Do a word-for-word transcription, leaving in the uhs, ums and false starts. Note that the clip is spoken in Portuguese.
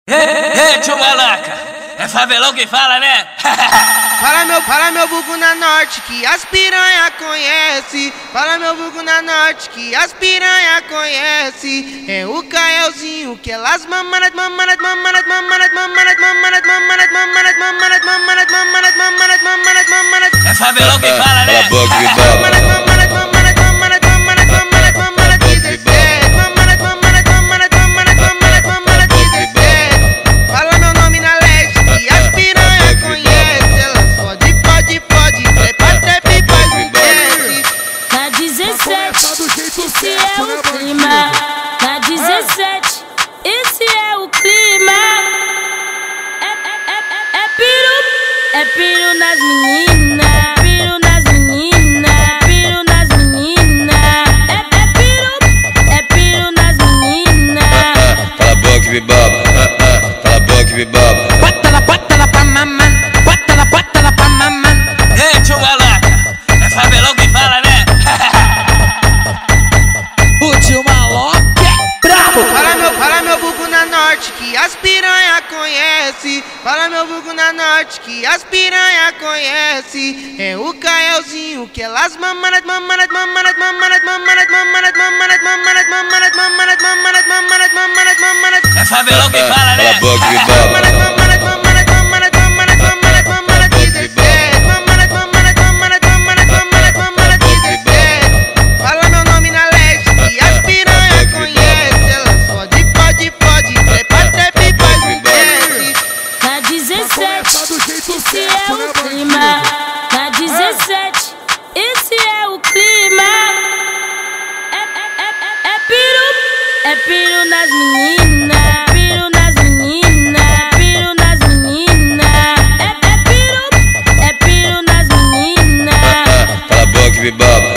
Ei, tio Malaca, é favelão que fala, né? Fala meu, fala meu vulgo na norte que as piranha conhece. Fala meu vulgo na norte que as piranha conhece. É o Caelzinho que elas mamanas, mamanas, mamanas, mamanas, mamanas, mamanas, mamanas, mamanas, mamanas, mamanas, mamanas, mamanas, mamanas, mamanas. É favelão que fala, né? Esse é o clima, na dezessete, esse é o clima. É, é, é, é piru, é piru nas meninas, piru nas meninas, piru nas meninas. É, é piru, é piru nas meninas. Cala a boca e me baba, cala a boca e me baba. Bota ela, bota ela pra mamãe, bota ela, bota ela pra mamãe. Ei, tio Malaca, é favelão que fala, né? Fala meu, fala meu vulgo na norte que as piranha conhece. Fala meu vulgo na norte que as piranha conhece. É o Caelzinho que elas mamanas, mamanas, mamanas, mamanas, mamanas, mamanas, mamanas, mamanas, mamanas, mamanas, mamanas, mamanas, mamanas, mamanas. É favelão que fala, né? Cala a boca e me baba. Esse é o clima, na dezessete, esse é o clima. É, é, é, é piru, é piru nas meninas, piru nas meninas, piru nas meninas. É, é piru, é piru nas meninas. Cala a boca e me baba.